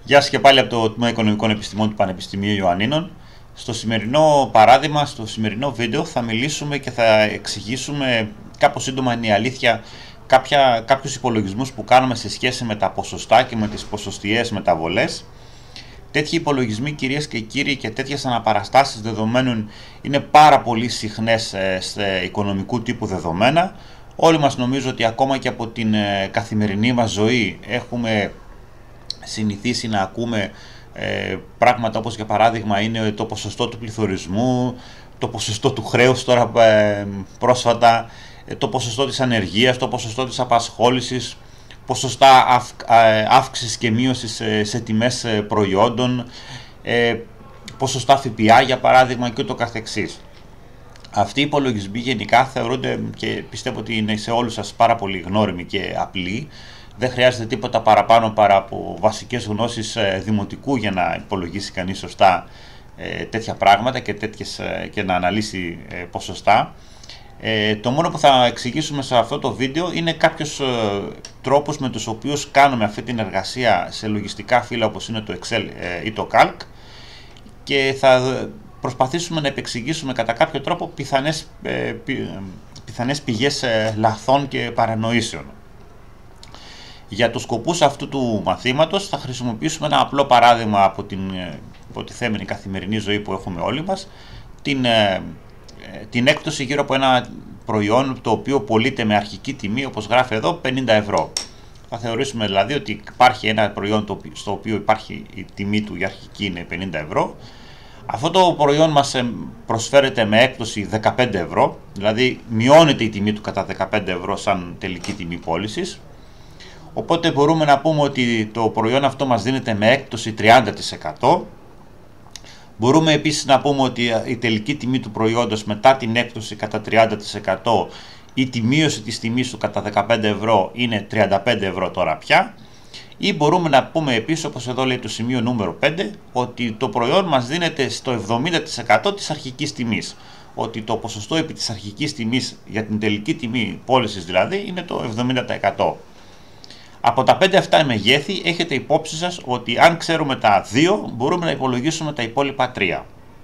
Γεια σας και πάλι από το Τμήμα Οικονομικών Επιστημών του Πανεπιστημίου Ιωαννίνων. Στο σημερινό παράδειγμα, στο σημερινό βίντεο θα μιλήσουμε και θα εξηγήσουμε κάπως σύντομα, είναι η αλήθεια, κάποιους υπολογισμούς που κάνουμε σε σχέση με τα ποσοστά και με τις ποσοστιαίες μεταβολές. Τέτοιοι υπολογισμοί, κυρίες και κύριοι, και τέτοιες αναπαραστάσεις δεδομένων είναι πάρα πολύ συχνές σε οικονομικού τύπου δεδομένα. Όλοι μας νομίζω ότι ακόμα και από την καθημερινή μας ζωή έχουμε συνηθίσει να ακούμε πράγματα όπως για παράδειγμα είναι το ποσοστό του πληθωρισμού, το ποσοστό του χρέους τώρα πρόσφατα, το ποσοστό της ανεργίας, το ποσοστό της απασχόλησης, ποσοστά αύξησης και μείωσης σε τιμές προϊόντων, ποσοστά ΦΠΑ για παράδειγμα και ούτω καθεξής. Αυτοί οι υπολογισμοί γενικά θεωρούνται και πιστεύω ότι είναι σε όλους σας πάρα πολύ γνώριμοι και απλοί. Δεν χρειάζεται τίποτα παραπάνω παρά από βασικές γνώσεις δημοτικού για να υπολογίσει κανείς σωστά τέτοια πράγματα και να αναλύσει ποσοστά. Το μόνο που θα εξηγήσουμε σε αυτό το βίντεο είναι κάποιους τρόπους με τους οποίους κάνουμε αυτή την εργασία σε λογιστικά φύλλα όπως είναι το Excel ή το Calc, και θα προσπαθήσουμε να επεξηγήσουμε κατά κάποιο τρόπο πιθανές πηγές λαθών και παρανοήσεων. Για τους σκοπούς αυτού του μαθήματος θα χρησιμοποιήσουμε ένα απλό παράδειγμα από την υποτιθέμενη καθημερινή ζωή που έχουμε όλοι μας, την έκπτωση γύρω από ένα προϊόν το οποίο πωλείται με αρχική τιμή, όπως γράφει εδώ, 50 ευρώ. Θα θεωρήσουμε δηλαδή ότι υπάρχει ένα προϊόν στο οποίο υπάρχει η τιμή του, η αρχική είναι 50 ευρώ. Αυτό το προϊόν μας προσφέρεται με έκπτωση 15 ευρώ, δηλαδή μειώνεται η τιμή του κατά 15 ευρώ σαν τελική τιμή πώλησης. Οπότε μπορούμε να πούμε ότι το προϊόν αυτό μας δίνεται με έκπτωση 30%. Μπορούμε επίσης να πούμε ότι η τελική τιμή του προϊόντος μετά την έκπτωση κατά 30% ή τη μείωση της τιμής του κατά 15 ευρώ είναι 35 ευρώ τώρα πια. Ή μπορούμε να πούμε επίσης, όπως εδώ λέει το σημείο νούμερο 5, ότι το προϊόν μας δίνεται στο 70% της αρχικής τιμής. Ότι το ποσοστό επί της αρχικής τιμής για την τελική τιμή πώλησης δηλαδή είναι το 70%. Από τα 5 αυτά μεγέθη έχετε υπόψη σας ότι αν ξέρουμε τα 2 μπορούμε να υπολογίσουμε τα υπόλοιπα 3.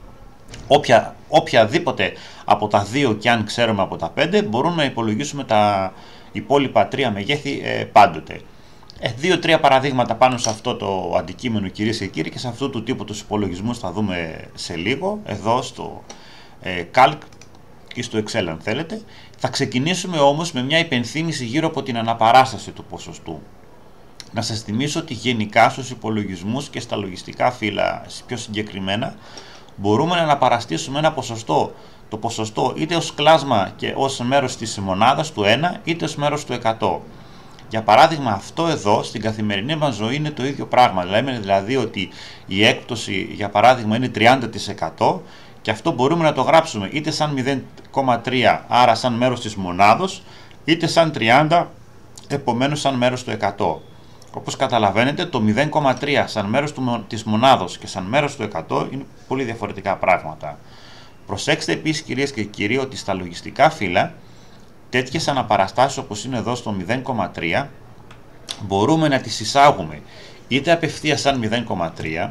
Οποιαδήποτε από τα 2 και αν ξέρουμε από τα 5 μπορούμε να υπολογίσουμε τα υπόλοιπα 3 μεγέθη πάντοτε. 2-3 παραδείγματα πάνω σε αυτό το αντικείμενο, κυρίες και κύριοι, και σε αυτού του τύπου τους υπολογισμούς θα δούμε σε λίγο εδώ στο Calc και στο Excel αν θέλετε. Θα ξεκινήσουμε όμως με μια υπενθύμηση γύρω από την αναπαράσταση του ποσοστού. Να σας θυμίσω ότι γενικά στους υπολογισμούς και στα λογιστικά φύλλα πιο συγκεκριμένα μπορούμε να αναπαραστήσουμε ένα ποσοστό, το ποσοστό είτε ως κλάσμα και ως μέρος της μονάδας του 1 είτε ως μέρος του 100. Για παράδειγμα αυτό εδώ στην καθημερινή μας ζωή είναι το ίδιο πράγμα. Λέμε δηλαδή ότι η έκπτωση για παράδειγμα είναι 30%. Και αυτό μπορούμε να το γράψουμε είτε σαν 0,3 άρα σαν μέρος της μονάδος, είτε σαν 30 επομένως σαν μέρος του 100. Όπως καταλαβαίνετε το 0,3 σαν μέρος της μονάδος και σαν μέρος του 100 είναι πολύ διαφορετικά πράγματα. Προσέξτε επίσης κυρίες και κύριοι ότι στα λογιστικά φύλλα τέτοιες αναπαραστάσεις όπως είναι εδώ στο 0,3 μπορούμε να τις εισάγουμε είτε απευθείας σαν 0,3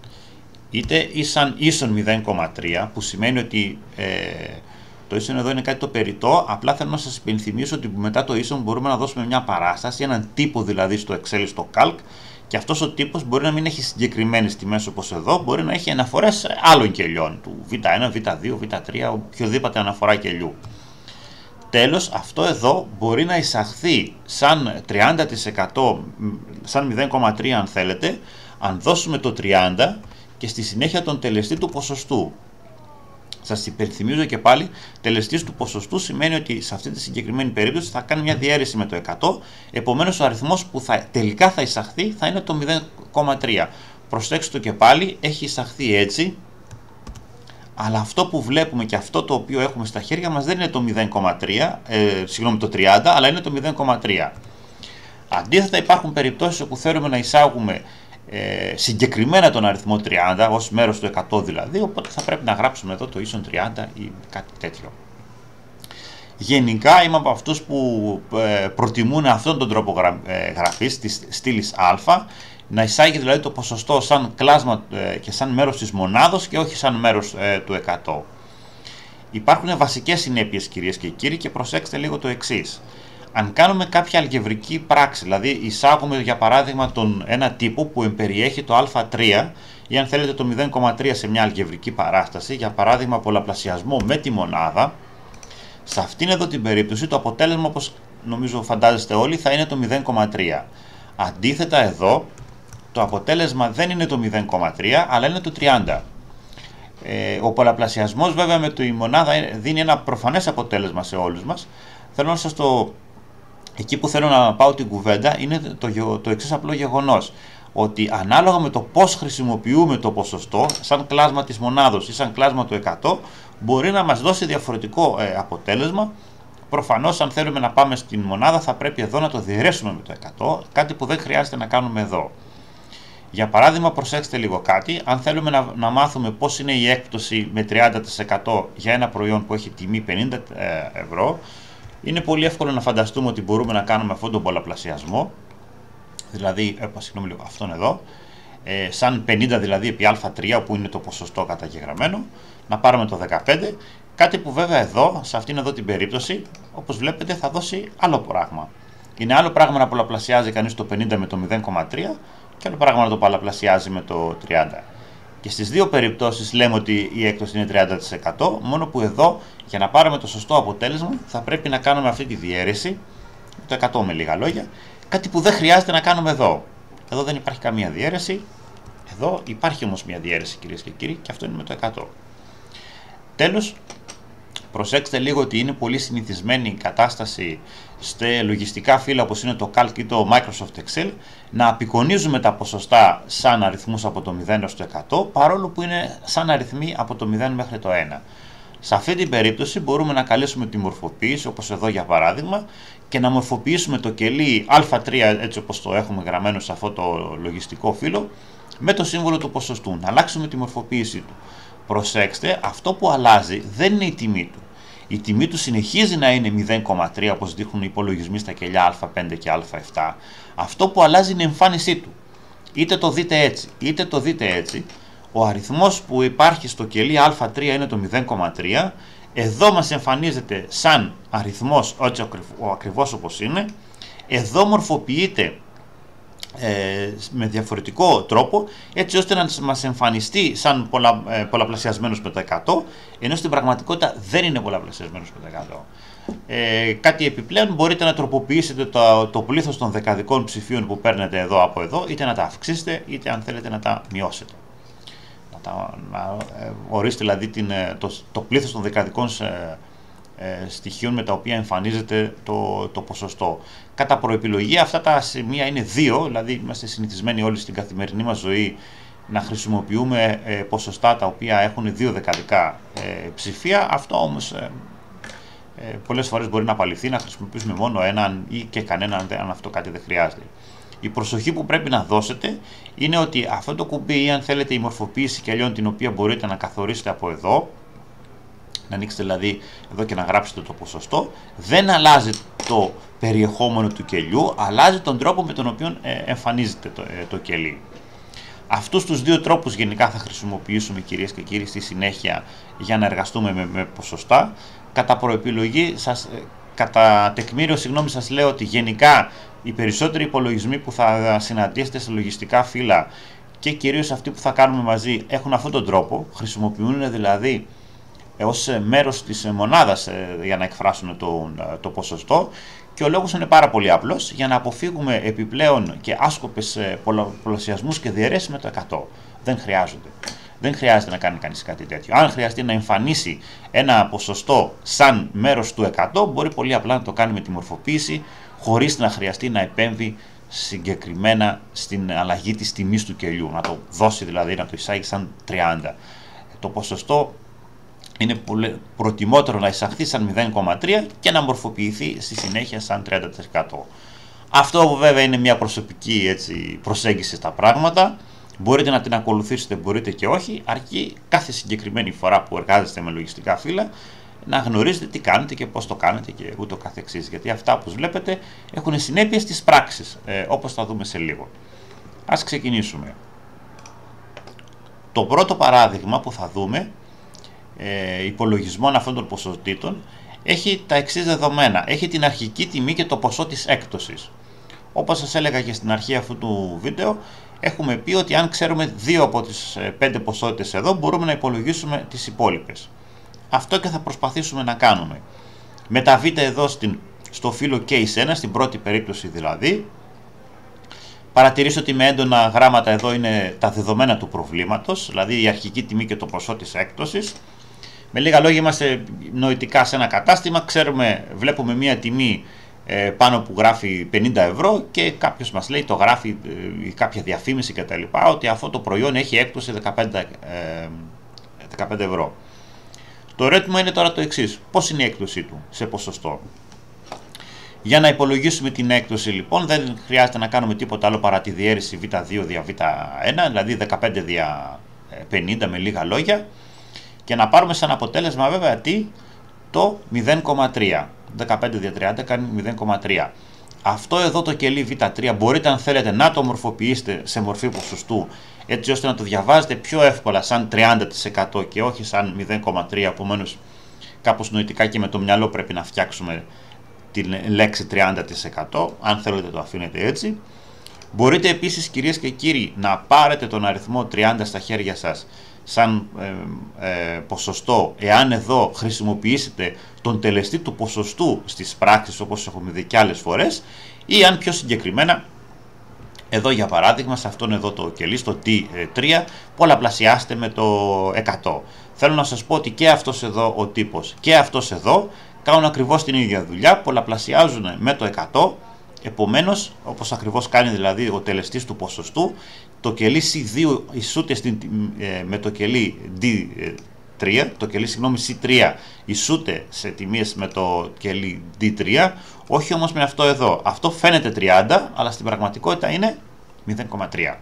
είτε σαν ίσον 0,3, που σημαίνει ότι το ίσον εδώ είναι κάτι το περιττό. Απλά θέλω να σας υπενθυμίσω ότι μετά το ίσον μπορούμε να δώσουμε μια παράσταση, έναν τύπο δηλαδή στο Excel, στο Calc, και αυτός ο τύπος μπορεί να μην έχει συγκεκριμένες τιμές όπως εδώ, μπορεί να έχει αναφορές άλλων κελιών, του Β1, Β2, Β3, οποιοδήποτε αναφορά κελιού. Τέλος, αυτό εδώ μπορεί να εισαχθεί σαν 30%, σαν 0,3 αν θέλετε, αν δώσουμε το 30% και στη συνέχεια τον τελεστή του ποσοστού. Σας υπενθυμίζω και πάλι, τελεστής του ποσοστού σημαίνει ότι σε αυτή τη συγκεκριμένη περίπτωση θα κάνει μια διαίρεση με το 100, επομένως ο αριθμός που τελικά θα εισαχθεί θα είναι το 0,3. Προσέξτε το και πάλι, έχει εισαχθεί έτσι, αλλά αυτό που βλέπουμε και αυτό το οποίο έχουμε στα χέρια μας δεν είναι το 0,3, το 30, αλλά είναι το 0,3. Αντίθετα υπάρχουν περιπτώσεις όπου θέλουμε να εισάγουμε συγκεκριμένα τον αριθμό 30 ως μέρος του 100 δηλαδή, οπότε θα πρέπει να γράψουμε εδώ το ίσον 30 ή κάτι τέτοιο. Γενικά είμαι από αυτούς που προτιμούν αυτόν τον τρόπο γραφής της στήλης α, να εισάγει δηλαδή το ποσοστό σαν κλάσμα και σαν μέρος της μονάδος και όχι σαν μέρος του 100. Υπάρχουν βασικές συνέπειες, κυρίες και κύριοι, και προσέξτε λίγο το εξής. Αν κάνουμε κάποια αλγεβρική πράξη, δηλαδή εισάγουμε για παράδειγμα ένα τύπο που εμπεριέχει το α3 ή αν θέλετε το 0,3 σε μια αλγεβρική παράσταση, για παράδειγμα πολλαπλασιασμό με τη μονάδα, σε αυτήν εδώ την περίπτωση το αποτέλεσμα, όπως νομίζω φαντάζεστε όλοι, θα είναι το 0,3. Αντίθετα εδώ το αποτέλεσμα δεν είναι το 0,3 αλλά είναι το 30. Ο πολλαπλασιασμός βέβαια με τη μονάδα δίνει ένα προφανές αποτέλεσμα σε όλους μας. Θέλω να σας εκεί που θέλω να πάω την κουβέντα είναι το εξής απλό γεγονός, ότι ανάλογα με το πώς χρησιμοποιούμε το ποσοστό, σαν κλάσμα της μονάδος ή σαν κλάσμα του 100, μπορεί να μας δώσει διαφορετικό αποτέλεσμα. Προφανώς αν θέλουμε να πάμε στην μονάδα θα πρέπει εδώ να το διαιρέσουμε με το 100, κάτι που δεν χρειάζεται να κάνουμε εδώ. Για παράδειγμα, προσέξτε λίγο κάτι, αν θέλουμε να μάθουμε πώς είναι η έκπτωση με 30% για ένα προϊόν που έχει τιμή 50 ευρώ, είναι πολύ εύκολο να φανταστούμε ότι μπορούμε να κάνουμε αυτόν τον πολλαπλασιασμό, δηλαδή, αυτόν εδώ, σαν 50 δηλαδή επί α3 που είναι το ποσοστό καταγεγραμμένο, να πάρουμε το 15, κάτι που βέβαια εδώ, σε αυτήν εδώ την περίπτωση, όπως βλέπετε θα δώσει άλλο πράγμα. Είναι άλλο πράγμα να πολλαπλασιάζει κανείς το 50 με το 0,3 και άλλο πράγμα να το πολλαπλασιάζει με το 30. Και στις δύο περιπτώσεις λέμε ότι η έκπτωση είναι 30%, μόνο που εδώ για να πάρουμε το σωστό αποτέλεσμα θα πρέπει να κάνουμε αυτή τη διαίρεση, το 100 με λίγα λόγια, κάτι που δεν χρειάζεται να κάνουμε εδώ. Εδώ δεν υπάρχει καμία διαίρεση, εδώ υπάρχει όμως μια διαίρεση, κυρίες και κύριοι, και αυτό είναι με το 100. Τέλος, προσέξτε λίγο ότι είναι πολύ συνηθισμένη η κατάσταση σε λογιστικά φύλλα όπως είναι το Calc ή το Microsoft Excel να απεικονίζουμε τα ποσοστά σαν αριθμούς από το 0 έως το 100, παρόλο που είναι σαν αριθμοί από το 0 μέχρι το 1. Σε αυτή την περίπτωση μπορούμε να καλέσουμε τη μορφοποίηση, όπως εδώ για παράδειγμα, και να μορφοποιήσουμε το κελί α3 έτσι όπως το έχουμε γραμμένο σε αυτό το λογιστικό φύλλο με το σύμβολο του ποσοστού, να αλλάξουμε τη μορφοποίησή του. Προσέξτε, αυτό που αλλάζει δεν είναι η τιμή του. Η τιμή του συνεχίζει να είναι 0,3 όπως δείχνουν οι υπολογισμοί στα κελιά α5 και α7. Αυτό που αλλάζει είναι η εμφάνισή του. Είτε το δείτε έτσι, είτε το δείτε έτσι, ο αριθμός που υπάρχει στο κελί α3 είναι το 0,3, εδώ μας εμφανίζεται σαν αριθμός ακριβώς όπως είναι, εδώ μορφοποιείται με διαφορετικό τρόπο έτσι ώστε να μας εμφανιστεί σαν πολλαπλασιασμένος με το 100, ενώ στην πραγματικότητα δεν είναι πολλαπλασιασμένος με το 100. Κάτι επιπλέον, μπορείτε να τροποποιήσετε το πλήθος των δεκαδικών ψηφίων που παίρνετε εδώ από εδώ, είτε να τα αυξήσετε είτε αν θέλετε να τα μειώσετε. Να ορίσετε δηλαδή το πλήθος των δεκαδικών στοιχείων με τα οποία εμφανίζεται το ποσοστό. Κατά προεπιλογή αυτά τα σημεία είναι δύο, δηλαδή είμαστε συνηθισμένοι όλοι στην καθημερινή μας ζωή να χρησιμοποιούμε ποσοστά τα οποία έχουν δύο δεκαδικά ψηφία. Αυτό όμως πολλές φορές μπορεί να απαλληφθεί, να χρησιμοποιήσουμε μόνο έναν ή και κανέναν αν αυτό κάτι δεν χρειάζεται. Η προσοχή που πρέπει να δώσετε είναι ότι αυτό το κουμπί ή αν θέλετε η μορφοποίηση κελιών την οποία μπορείτε να καθορίσετε από εδώ, να ανοίξετε δηλαδή εδώ και να γράψετε το ποσοστό, δεν αλλάζει το περιεχόμενο του κελιού, αλλάζει τον τρόπο με τον οποίο εμφανίζεται το κελί. Αυτούς τους δύο τρόπους γενικά θα χρησιμοποιήσουμε, κυρίες και κύριοι, στη συνέχεια για να εργαστούμε με ποσοστά. Κατά προεπιλογή, κατά τεκμήριο, σας λέω ότι γενικά οι περισσότεροι υπολογισμοί που θα συναντήσετε σε λογιστικά φύλλα και κυρίως αυτοί που θα κάνουμε μαζί έχουν αυτόν τον τρόπο, χρησιμοποιούν δηλαδή ως μέρος της μονάδας για να εκφράσουν το ποσοστό, και ο λόγος είναι πάρα πολύ απλός, για να αποφύγουμε επιπλέον και άσκοπες πολλαπλασιασμούς και διαιρέσεις με το 100. Δεν χρειάζονται. Δεν χρειάζεται να κάνει κανείς κάτι τέτοιο. Αν χρειαστεί να εμφανίσει ένα ποσοστό σαν μέρος του 100, μπορεί πολύ απλά να το κάνει με τη μορφοποίηση, χωρίς να χρειαστεί να επέμβει συγκεκριμένα στην αλλαγή της τιμής του κελιού. Να το δώσει δηλαδή, να το εισάγει σαν 30. Το ποσοστό είναι πολύ προτιμότερο να εισαχθεί σαν 0,3 και να μορφοποιηθεί στη συνέχεια σαν 30%. Αυτό βέβαια είναι μια προσωπική προσέγγιση στα πράγματα. Μπορείτε να την ακολουθήσετε, μπορείτε και όχι, αρκεί κάθε συγκεκριμένη φορά που εργάζεστε με λογιστικά φύλλα να γνωρίζετε τι κάνετε και πώς το κάνετε και ούτω καθεξής. Γιατί αυτά, όπως βλέπετε, έχουν συνέπειες στις πράξεις, όπως θα δούμε σε λίγο. Ας ξεκινήσουμε. Το πρώτο παράδειγμα που θα δούμε υπολογισμών αυτών των ποσοτήτων έχει τα εξής δεδομένα. Έχει την αρχική τιμή και το ποσό της έκπτωσης. Όπως σας έλεγα και στην αρχή αυτού του βίντεο, έχουμε πει ότι αν ξέρουμε 2 από τις 5 ποσότητες εδώ, μπορούμε να υπολογίσουμε τις υπόλοιπες. Αυτό και θα προσπαθήσουμε να κάνουμε. Μεταβείτε εδώ στο φύλλο Case 1, στην πρώτη περίπτωση δηλαδή. Παρατηρήστε ότι με έντονα γράμματα εδώ είναι τα δεδομένα του προβλήματος, δηλαδή η αρχική τιμή και το ποσό της έκπτωσης. Με λίγα λόγια, είμαστε νοητικά σε ένα κατάστημα, βλέπουμε μία τιμή πάνω που γράφει 50 ευρώ και κάποιος μας λέει, το γράφει κάποια διαφήμιση κτλ. Ότι αυτό το προϊόν έχει έκπτωση 15 ευρώ. Το ερώτημα είναι τώρα το εξής: πώς είναι η έκπτωσή του σε ποσοστό? Για να υπολογίσουμε την έκπτωση λοιπόν δεν χρειάζεται να κάνουμε τίποτα άλλο παρά τη διαίρεση β2 δια β1, δηλαδή 15 δια 50 με λίγα λόγια, και να πάρουμε σαν αποτέλεσμα βέβαια τι? Το 0,3. 15 δια 30 κάνει 0,3. Αυτό εδώ το κελί β3 μπορείτε αν θέλετε να το μορφοποιήσετε σε μορφή ποσοστού, έτσι ώστε να το διαβάζετε πιο εύκολα σαν 30% και όχι σαν 0,3. Επομένως κάπως νοητικά και με το μυαλό πρέπει να φτιάξουμε την λέξη 30%, αν θέλετε το αφήνετε έτσι. Μπορείτε επίσης, κυρίες και κύριοι, να πάρετε τον αριθμό 30 στα χέρια σας σαν ποσοστό, εάν εδώ χρησιμοποιήσετε τον τελεστή του ποσοστού στις πράξεις, όπως έχουμε δει και άλλες φορές, ή αν πιο συγκεκριμένα, εδώ για παράδειγμα, σε αυτόν εδώ το κελί, στο T3, πολλαπλασιάστε με το 100. Θέλω να σας πω ότι και αυτός εδώ ο τύπος και αυτός εδώ κάνουν ακριβώς την ίδια δουλειά, πολλαπλασιάζουν με το 100, επομένως, όπως ακριβώς κάνει δηλαδή ο τελεστής του ποσοστού, το κελί C2 ισούται με το κελί D3, το κελί C3 ισούται σε τιμές με το κελί D3, όχι όμως με αυτό εδώ. Αυτό φαίνεται 30, αλλά στην πραγματικότητα είναι 0,3.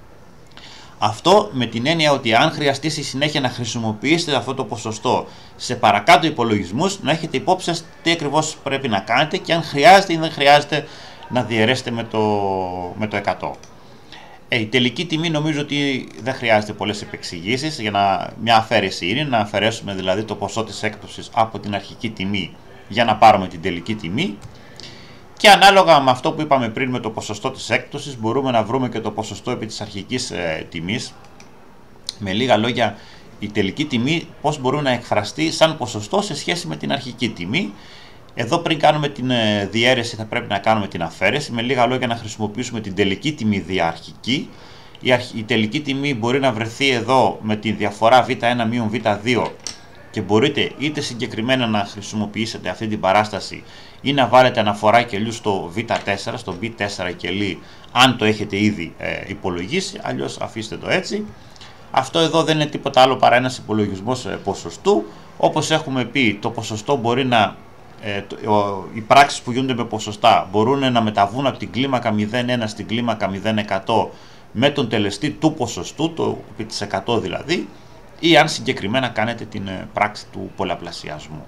Αυτό με την έννοια ότι αν χρειαστεί στη συνέχεια να χρησιμοποιήσετε αυτό το ποσοστό σε παρακάτω υπολογισμούς, να έχετε υπόψη σας τι ακριβώς πρέπει να κάνετε και αν χρειάζεται ή δεν χρειάζεται να διαιρέσετε με το 100. Η τελική τιμή νομίζω ότι δεν χρειάζεται πολλές επεξηγήσεις, μια αφαίρεση είναι, να αφαιρέσουμε δηλαδή το ποσό της έκπτωσης από την αρχική τιμή για να πάρουμε την τελική τιμή. Και ανάλογα με αυτό που είπαμε πριν με το ποσοστό της έκπτωσης, μπορούμε να βρούμε και το ποσοστό επί της αρχικής τιμής. Με λίγα λόγια, η τελική τιμή πώς μπορεί να εκφραστεί σαν ποσοστό σε σχέση με την αρχική τιμή. Εδώ πριν κάνουμε την διαίρεση θα πρέπει να κάνουμε την αφαίρεση. Με λίγα λόγια, να χρησιμοποιήσουμε την τελική τιμή δια αρχική. Η τελική τιμή μπορεί να βρεθεί εδώ με τη διαφορά β1 μείον β2 και μπορείτε είτε συγκεκριμένα να χρησιμοποιήσετε αυτή την παράσταση ή να βάλετε αναφορά κελιού στο β4, στο b4 κελί, αν το έχετε ήδη υπολογίσει, αλλιώς αφήστε το έτσι. Αυτό εδώ δεν είναι τίποτα άλλο παρά ένας υπολογισμός ποσοστού. Όπως έχουμε πει, το ποσοστό μπορεί να οι πράξεις που γίνονται με ποσοστά μπορούν να μεταβούν από την κλίμακα 0,1 στην κλίμακα 0,100 με τον τελεστή του ποσοστού, το επί της 100 δηλαδή, ή αν συγκεκριμένα κάνετε την πράξη του πολλαπλασιασμού.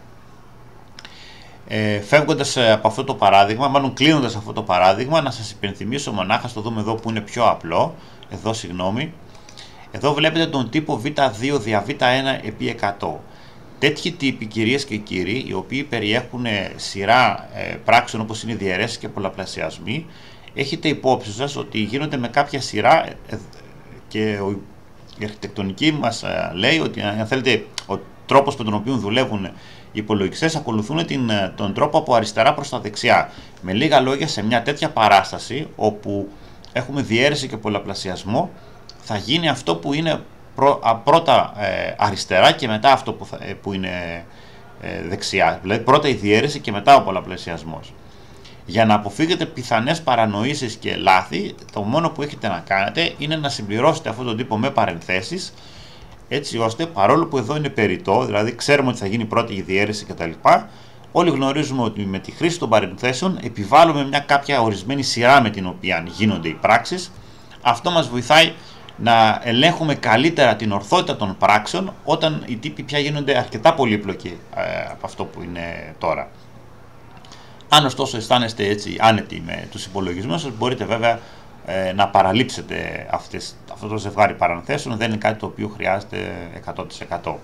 Φεύγοντας από αυτό το παράδειγμα, μάλλον κλείνοντας αυτό το παράδειγμα, να σας υπενθυμίσω μονάχα, στο δούμε εδώ που είναι πιο απλό, εδώ συγγνώμη, εδώ βλέπετε τον τύπο β2 δια β1 επί 100. Τέτοιοι τύποι, κυρίες και κύριοι, οι οποίοι περιέχουν σειρά πράξεων όπως είναι διαιρέσεις και πολλαπλασιασμοί, έχετε υπόψη σας ότι γίνονται με κάποια σειρά και η αρχιτεκτονική μας λέει ότι, αν θέλετε, ο τρόπος με τον οποίο δουλεύουν οι υπολογιστές ακολουθούν τον τρόπο από αριστερά προς τα δεξιά. Με λίγα λόγια, σε μια τέτοια παράσταση όπου έχουμε διαίρεση και πολλαπλασιασμό, θα γίνει αυτό που είναι πρώτα αριστερά και μετά αυτό που είναι δεξιά. Δηλαδή πρώτα η διαίρεση και μετά ο πολλαπλασιασμός. Για να αποφύγετε πιθανές παρανοήσεις και λάθη, το μόνο που έχετε να κάνετε είναι να συμπληρώσετε αυτόν τον τύπο με παρενθέσεις, έτσι ώστε, παρόλο που εδώ είναι περιττό, δηλαδή ξέρουμε ότι θα γίνει πρώτη η διαίρεση κτλ., όλοι γνωρίζουμε ότι με τη χρήση των παρενθέσεων επιβάλλουμε μια κάποια ορισμένη σειρά με την οποία γίνονται οι πράξεις. Αυτό μας βοηθάει να ελέγχουμε καλύτερα την ορθότητα των πράξεων όταν οι τύποι πια γίνονται αρκετά πολύπλοκοι από αυτό που είναι τώρα. Αν ωστόσο αισθάνεστε έτσι άνετοι με τους υπολογισμούς σας, μπορείτε βέβαια να παραλείψετε αυτό το ζευγάρι παρανθέσεων, δεν είναι κάτι το οποίο χρειάζεται 100%.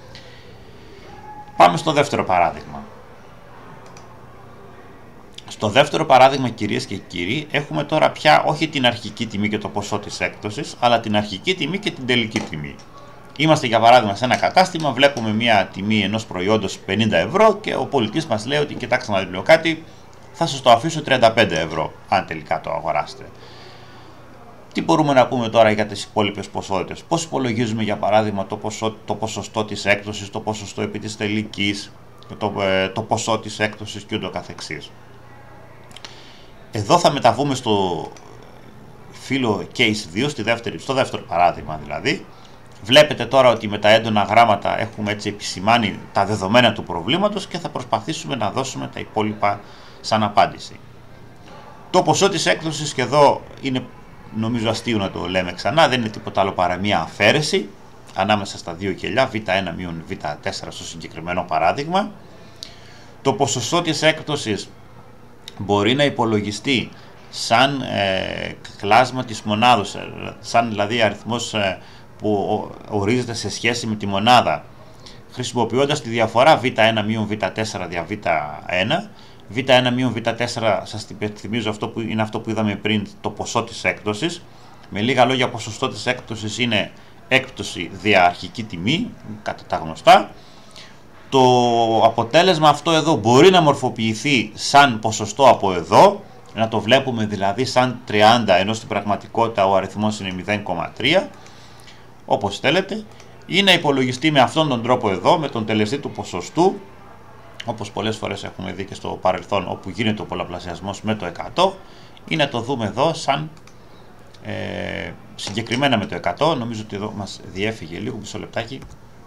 Πάμε στο δεύτερο παράδειγμα. Στο δεύτερο παράδειγμα, κυρίες και κύριοι, έχουμε τώρα πια όχι την αρχική τιμή και το ποσό της έκπτωσης, αλλά την αρχική τιμή και την τελική τιμή. Είμαστε για παράδειγμα σε ένα κατάστημα, βλέπουμε μια τιμή ενός προϊόντος 50 ευρώ και ο πολιτής μας λέει ότι κοιτάξτε να δείτε κάτι, θα σας το αφήσω 35 ευρώ, αν τελικά το αγοράσετε. Τι μπορούμε να πούμε τώρα για τις υπόλοιπες ποσότητες? Πώς υπολογίζουμε για παράδειγμα το ποσοστό της έκπτωσης, το ποσοστό επί της τελικής, το ποσό της έκπτωσης και ούτω καθεξής. Εδώ θα μεταβούμε στο φύλλο case 2, στο δεύτερο παράδειγμα δηλαδή. Βλέπετε τώρα ότι με τα έντονα γράμματα έχουμε έτσι επισημάνει τα δεδομένα του προβλήματος και θα προσπαθήσουμε να δώσουμε τα υπόλοιπα σαν απάντηση. Το ποσό της έκπτωσης, και εδώ είναι νομίζω αστείο να το λέμε ξανά, δεν είναι τίποτα άλλο παρά μια αφαίρεση ανάμεσα στα δύο κελιά, β1 μείον β4 στο συγκεκριμένο παράδειγμα. Το ποσοστό της έκπτωσης μπορεί να υπολογιστεί σαν κλάσμα της μονάδος, σαν δηλαδή αριθμός που ορίζεται σε σχέση με τη μονάδα, χρησιμοποιώντας τη διαφορά β1 μείον β4 δια β1. β1 μείον β4, σας θυμίζω, είναι αυτό που είδαμε πριν, το ποσό της έκπτωσης. Με λίγα λόγια, ποσοστό της έκπτωσης είναι έκπτωση δια αρχική τιμή, κατά τα γνωστά. Το αποτέλεσμα αυτό εδώ μπορεί να μορφοποιηθεί σαν ποσοστό από εδώ, να το βλέπουμε δηλαδή σαν 30, ενώ στην πραγματικότητα ο αριθμός είναι 0,3, όπως θέλετε, ή να υπολογιστεί με αυτόν τον τρόπο εδώ, με τον τελεστή του ποσοστού, όπως πολλές φορές έχουμε δει και στο παρελθόν, όπου γίνεται ο πολλαπλασιασμός με το 100, ή να το δούμε εδώ σαν συγκεκριμένα με το 100. Νομίζω ότι εδώ μας διέφυγε λίγο, μισό λεπτάκι.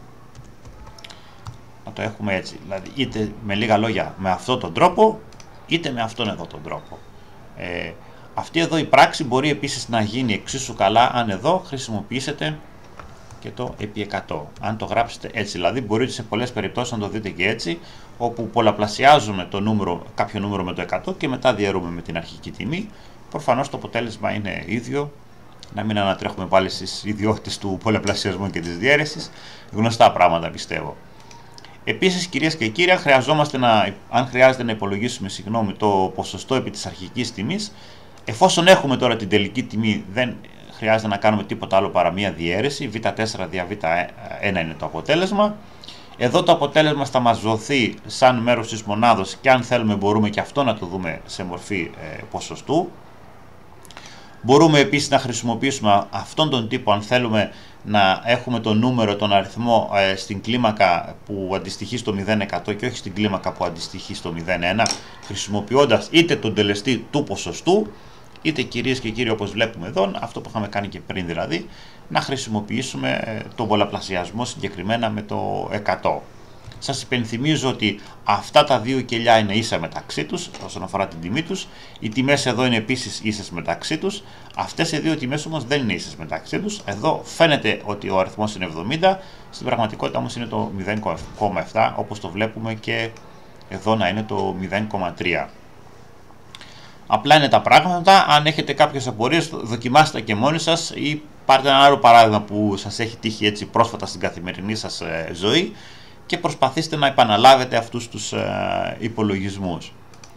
Να το έχουμε έτσι, δηλαδή είτε με λίγα λόγια με αυτόν τον τρόπο, είτε με αυτόν εδώ τον τρόπο. Αυτή εδώ η πράξη μπορεί επίσης να γίνει εξίσου καλά αν εδώ χρησιμοποιήσετε και το επί 100. Αν το γράψετε έτσι, δηλαδή μπορείτε σε πολλές περιπτώσεις να το δείτε και έτσι, όπου πολλαπλασιάζουμε κάποιο νούμερο με το 100 και μετά διαιρούμε με την αρχική τιμή. Προφανώς το αποτέλεσμα είναι ίδιο, να μην ανατρέχουμε πάλι στις ιδιότητες του πολλαπλασιασμού και της διαίρεσης, γνωστά πράγματα πιστεύω. Επίσης, κυρίες και κύριοι, αν χρειάζεται να υπολογίσουμε το ποσοστό επί της αρχικής τιμής, εφόσον έχουμε τώρα την τελική τιμή, δεν χρειάζεται να κάνουμε τίποτα άλλο παρά μία διαίρεση, β4 δια β1 είναι το αποτέλεσμα. Εδώ το αποτέλεσμα θα μας δοθεί σαν μέρος της μονάδος και αν θέλουμε μπορούμε και αυτό να το δούμε σε μορφή ποσοστού. Μπορούμε επίσης να χρησιμοποιήσουμε αυτόν τον τύπο αν θέλουμε να έχουμε το νούμερο, τον αριθμό στην κλίμακα που αντιστοιχεί στο 0% και όχι στην κλίμακα που αντιστοιχεί στο 0,1, χρησιμοποιώντας είτε τον τελεστή του ποσοστού, είτε, κυρίες και κύριοι, όπως βλέπουμε εδώ, αυτό που είχαμε κάνει και πριν δηλαδή, να χρησιμοποιήσουμε τον πολλαπλασιασμό συγκεκριμένα με το 100. Σας υπενθυμίζω ότι αυτά τα δύο κελιά είναι ίσα μεταξύ τους όσον αφορά την τιμή τους. Οι τιμές εδώ είναι επίσης ίσες μεταξύ τους. Αυτές οι δύο τιμές όμως δεν είναι ίσες μεταξύ τους. Εδώ φαίνεται ότι ο αριθμός είναι 70, στην πραγματικότητα όμως είναι το 0,7, όπως το βλέπουμε και εδώ να είναι το 0,3. Απλά είναι τα πράγματα. Αν έχετε κάποιες απορίες, δοκιμάστε τα και μόνοι σας ή πάρτε ένα άλλο παράδειγμα που σας έχει τύχει έτσι πρόσφατα στην καθημερινή σας ζωή και προσπαθήστε να επαναλάβετε αυτούς τους υπολογισμούς.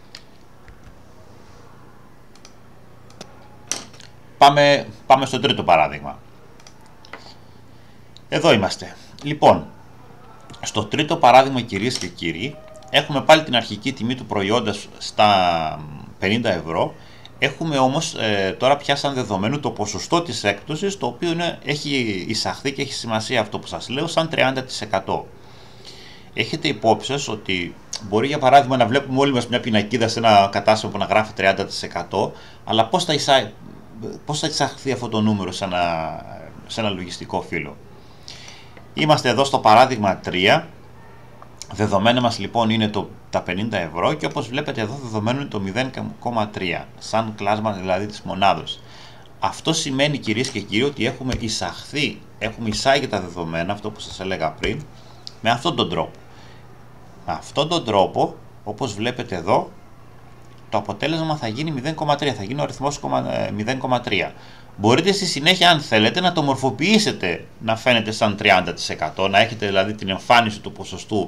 Πάμε στο τρίτο παράδειγμα. Εδώ είμαστε. Λοιπόν, στο τρίτο παράδειγμα, κυρίες και κύριοι, έχουμε πάλι την αρχική τιμή του προϊόντος στα 50 ευρώ. Έχουμε όμως τώρα πια σαν δεδομένο το ποσοστό της έκπτωσης, το οποίο έχει εισαχθεί και έχει σημασία αυτό που σας λέω, σαν 30%. Έχετε υπόψη σας ότι μπορεί για παράδειγμα να βλέπουμε όλοι μας μια πινακίδα σε ένα κατάστημα που να γράφει 30%, αλλά πώς θα εισαχθεί αυτό το νούμερο σε ένα λογιστικό φύλλο. Είμαστε εδώ στο παράδειγμα 3, δεδομένο μας λοιπόν είναι τα 50 ευρώ και όπως βλέπετε εδώ δεδομένο είναι το 0,3, σαν κλάσμα δηλαδή της μονάδος. Αυτό σημαίνει, κυρίες και κύριοι, ότι έχουμε εισάγει τα δεδομένα, αυτό που σας έλεγα πριν, με αυτόν τον τρόπο. Με αυτόν τον τρόπο, όπως βλέπετε εδώ, το αποτέλεσμα θα γίνει 0,3, θα γίνει ο αριθμός 0,3. Μπορείτε στη συνέχεια, αν θέλετε, να το μορφοποιήσετε να φαίνεται σαν 30%, να έχετε δηλαδή την εμφάνιση του ποσοστού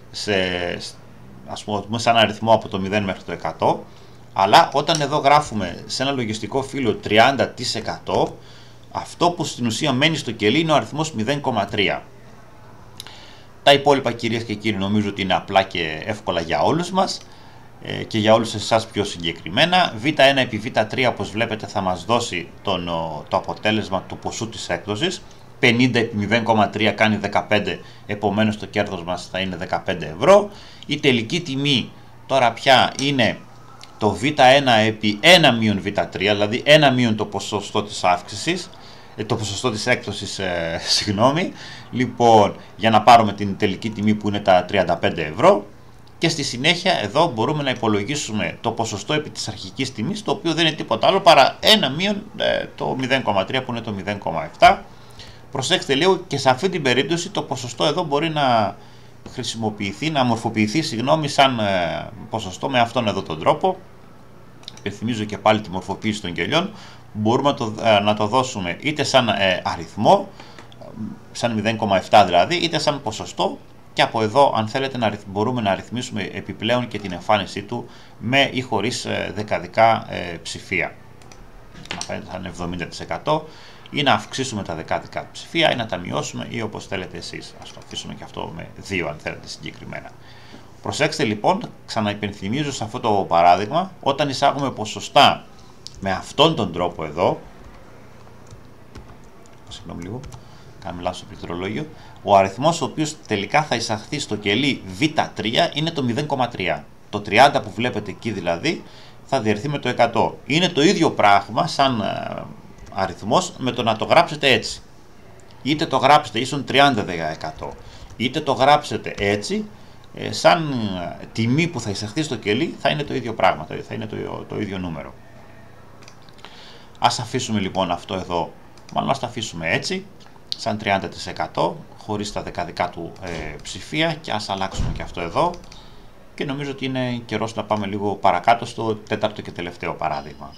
ας πούμε, σαν αριθμό από το 0 μέχρι το 100, αλλά όταν εδώ γράφουμε σε ένα λογιστικό φύλλο 30%, αυτό που στην ουσία μένει στο κελί είναι ο αριθμός 0,3. Τα υπόλοιπα, κυρίες και κύριοι, νομίζω ότι είναι απλά και εύκολα για όλους μας και για όλους εσάς πιο συγκεκριμένα. Β1 επί Β3, όπως βλέπετε, θα μας δώσει το αποτέλεσμα του ποσού της έκδοσης. 50 επί 0,3 κάνει 15, επομένως το κέρδος μας θα είναι 15 ευρώ. Η τελική τιμή τώρα πια είναι το Β1 επί 1 μείον Β3, δηλαδή 1 μείον το ποσοστό της αύξησης, το ποσοστό της έκδοσης, συγγνώμη. Λοιπόν, για να πάρουμε την τελική τιμή που είναι τα 35 ευρώ. Και στη συνέχεια εδώ μπορούμε να υπολογίσουμε το ποσοστό επί της αρχικής τιμής, το οποίο δεν είναι τίποτα άλλο παρά 1 μείον το 0,3 που είναι το 0,7. Προσέξτε λίγο, και σε αυτή την περίπτωση το ποσοστό εδώ μπορεί να χρησιμοποιηθεί, να μορφοποιηθεί, σαν ποσοστό με αυτόν εδώ τον τρόπο. Υπενθυμίζω και πάλι τη μορφοποίηση των κελιών. Μπορούμε να το δώσουμε είτε σαν αριθμό, σαν 0,7 δηλαδή, είτε σαν ποσοστό, και από εδώ, αν θέλετε, μπορούμε να αριθμίσουμε επιπλέον και την εμφάνισή του με ή χωρίς δεκαδικά ψηφία. Να φαίνεται σαν 70%, ή να αυξήσουμε τα δεκάδικα ψηφία ή να τα μειώσουμε, ή όπως θέλετε εσείς. Ας το αφήσουμε και αυτό με 2 αν θέλετε συγκεκριμένα. Προσέξτε λοιπόν, ξαναυπενθυμίζω σε αυτό το παράδειγμα, όταν εισάγουμε ποσοστά με αυτόν τον τρόπο εδώ, συγγνώμη λίγο, κάνουμε λάθος στο πληκτρολόγιο, ο αριθμός ο οποίος τελικά θα εισαχθεί στο κελί Β3 είναι το 0,3. Το 30 που βλέπετε εκεί δηλαδή θα διαιρεθεί με το 100. Είναι το ίδιο πράγμα σαν αριθμός με το να το γράψετε έτσι. Είτε το γράψετε ίσον 30%, είτε το γράψετε έτσι, σαν τιμή που θα εισαχθεί στο κελί θα είναι το ίδιο πράγμα, θα είναι το ίδιο νούμερο. Ας αφήσουμε λοιπόν αυτό εδώ, μάλλον ας το αφήσουμε έτσι, σαν 30% χωρίς τα δεκαδικά του ψηφία, και ας αλλάξουμε και αυτό εδώ, και νομίζω ότι είναι καιρός να πάμε λίγο παρακάτω στο τέταρτο και τελευταίο παράδειγμα.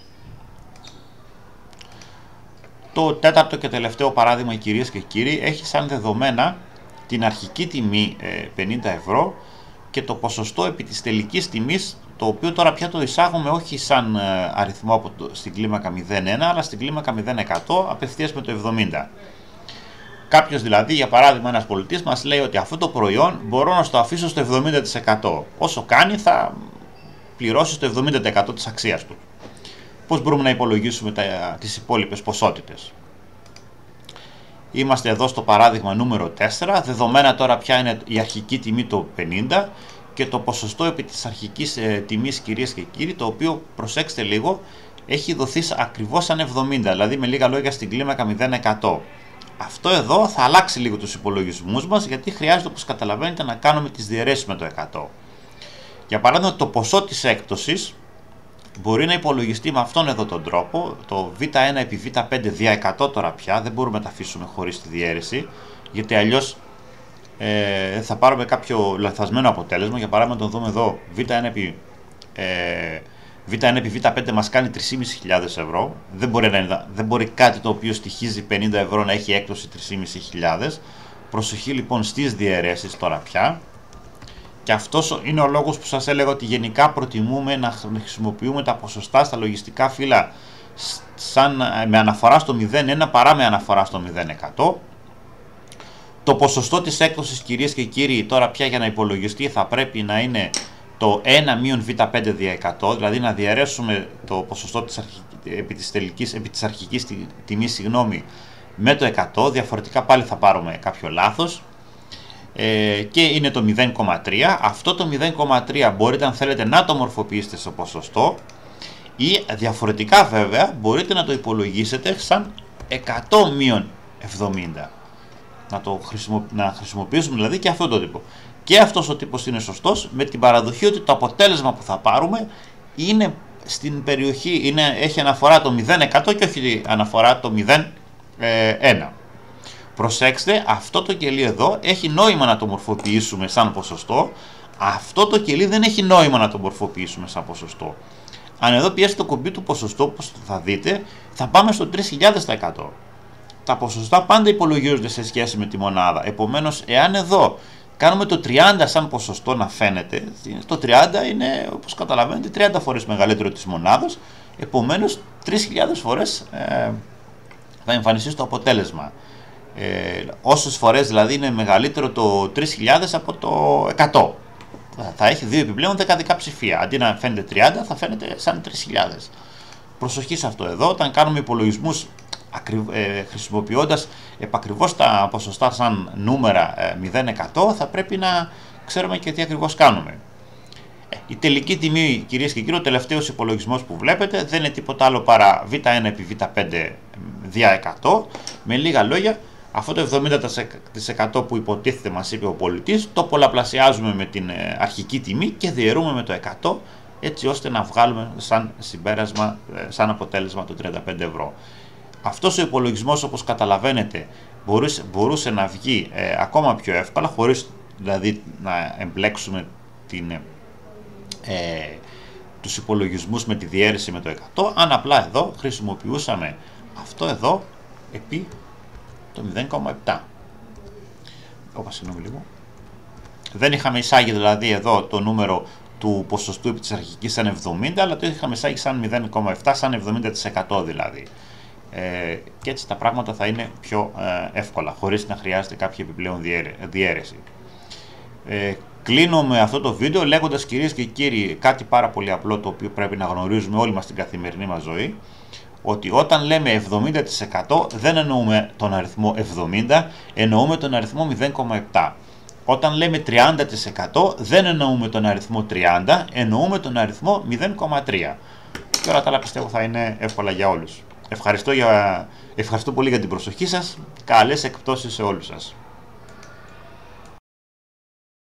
Το τέταρτο και τελευταίο παράδειγμα, κυρίες και κύριοι, έχει σαν δεδομένα την αρχική τιμή 50 ευρώ και το ποσοστό επί της τελικής τιμής, το οποίο τώρα πια το εισάγουμε όχι σαν αριθμό στην κλίμακα 0,1 αλλά στην κλίμακα 0,100 απευθείας με το 70. Κάποιος δηλαδή, για παράδειγμα ένας πολιτής, μας λέει ότι αυτό το προϊόν μπορώ να το αφήσω στο 70%. Όσο κάνει θα πληρώσει στο 70% της αξίας του. Πώς μπορούμε να υπολογίσουμε τις υπόλοιπες ποσότητες? Είμαστε εδώ στο παράδειγμα νούμερο 4, δεδομένα τώρα ποια είναι η αρχική τιμή το 50 και το ποσοστό επί της αρχικής τιμής, κυρίες και κύριοι, το οποίο, προσέξτε λίγο, έχει δοθεί ακριβώς σαν 70, δηλαδή με λίγα λόγια στην κλίμακα 0,100. Αυτό εδώ θα αλλάξει λίγο τους υπολογισμούς μας, γιατί χρειάζεται, όπως καταλαβαίνετε, να κάνουμε τις διαιρέσεις με το 100. Για παράδειγμα, το ποσό της έκπτωσης μπορεί να υπολογιστεί με αυτόν εδώ τον τρόπο, το Β1 επί Β5 δια 100 τώρα πια, δεν μπορούμε να τα αφήσουμε χωρίς τη διαίρεση, γιατί αλλιώς θα πάρουμε κάποιο λαθασμένο αποτέλεσμα. Για παράδειγμα, τον δούμε εδώ, Β1 επί Β5 μας κάνει 3.500 ευρώ, δεν μπορεί κάτι το οποίο στοιχίζει 50 ευρώ να έχει έκπτωση 3.500. Προσοχή λοιπόν στις διαιρέσεις τώρα πια. Και αυτός είναι ο λόγος που σας έλεγα ότι γενικά προτιμούμε να χρησιμοποιούμε τα ποσοστά στα λογιστικά φύλλα με αναφορά στο 0,1 παρά με αναφορά στο 0,100. Το ποσοστό της έκπτωσης, κυρίες και κύριοι, τώρα πια για να υπολογιστεί θα πρέπει να είναι το 1 μείον Β5 δια 100, δηλαδή να διαιρέσουμε το ποσοστό επί της αρχικής τιμής με το 100, διαφορετικά πάλι θα πάρουμε κάποιο λάθος. Και είναι το 0,3. Αυτό το 0,3 μπορείτε, αν θέλετε, να το μορφοποιήσετε στο ποσοστό, ή διαφορετικά βέβαια μπορείτε να το υπολογίσετε σαν 100 μείον 70. Να χρησιμοποιήσουμε δηλαδή και αυτό το τύπο. Και αυτός ο τύπος είναι σωστός, με την παραδοχή ότι το αποτέλεσμα που θα πάρουμε είναι στην περιοχή, έχει αναφορά το 0,100 και όχι αναφορά το 0,1. Προσέξτε, αυτό το κελί εδώ έχει νόημα να το μορφοποιήσουμε σαν ποσοστό. Αυτό το κελί δεν έχει νόημα να το μορφοποιήσουμε σαν ποσοστό. Αν εδώ πιέσει το κουμπί του ποσοστό, όπως θα δείτε, θα πάμε στο 3.000%. Τα ποσοστά πάντα υπολογίζονται σε σχέση με τη μονάδα. Επομένως, εάν εδώ κάνουμε το 30 σαν ποσοστό να φαίνεται, το 30 είναι, όπως καταλαβαίνετε, 30 φορές μεγαλύτερο της μονάδας. Επομένως, 3.000 φορές θα εμφανιστεί στο αποτέλεσμα. Όσες φορές δηλαδή είναι μεγαλύτερο το 3.000 από το 100. Θα έχει δύο επιπλέον δεκαδικά ψηφία. Αντί να φαίνεται 30, θα φαίνεται σαν 3.000. Προσοχή σε αυτό εδώ, όταν κάνουμε υπολογισμούς χρησιμοποιώντας επακριβώς τα ποσοστά σαν νούμερα 0-100, θα πρέπει να ξέρουμε και τι ακριβώς κάνουμε. Η τελική τιμή, κυρίες και κύριοι, ο τελευταίος υπολογισμός που βλέπετε δεν είναι τίποτα άλλο παρά β1 επί β5 δια 100. Με λίγα λόγια, αυτό το 70% που υποτίθεται μας είπε ο πολιτής, το πολλαπλασιάζουμε με την αρχική τιμή και διαιρούμε με το 100, έτσι ώστε να βγάλουμε σαν συμπέρασμα, σαν αποτέλεσμα το 35 ευρώ. Αυτός ο υπολογισμός, όπως καταλαβαίνετε, μπορούσε να βγει ακόμα πιο εύκολα, χωρίς δηλαδή να εμπλέξουμε τους υπολογισμούς με τη διαίρεση με το 100, αν απλά εδώ χρησιμοποιούσαμε αυτό εδώ επί το 0,7. Συγγνώμη λίγο. Δεν είχαμε εισάγει δηλαδή εδώ το νούμερο του ποσοστού επί της αρχικής σαν 70, αλλά το είχαμε εισάγει σαν 0,7, σαν 70% δηλαδή. Και έτσι τα πράγματα θα είναι πιο εύκολα, χωρίς να χρειάζεται κάποια επιπλέον διαίρεση. Κλείνω με αυτό το βίντεο λέγοντας, κυρίες και κύριοι, κάτι πάρα πολύ απλό, το οποίο πρέπει να γνωρίζουμε όλοι μας στην καθημερινή μας ζωή, ότι όταν λέμε 70% δεν εννοούμε τον αριθμό 70, εννοούμε τον αριθμό 0,7. Όταν λέμε 30% δεν εννοούμε τον αριθμό 30, εννοούμε τον αριθμό 0,3. Και όλα τα άλλα πιστεύω θα είναι εύκολα για όλους. Ευχαριστώ πολύ για την προσοχή σας. Καλές εκπτώσεις σε όλους σας.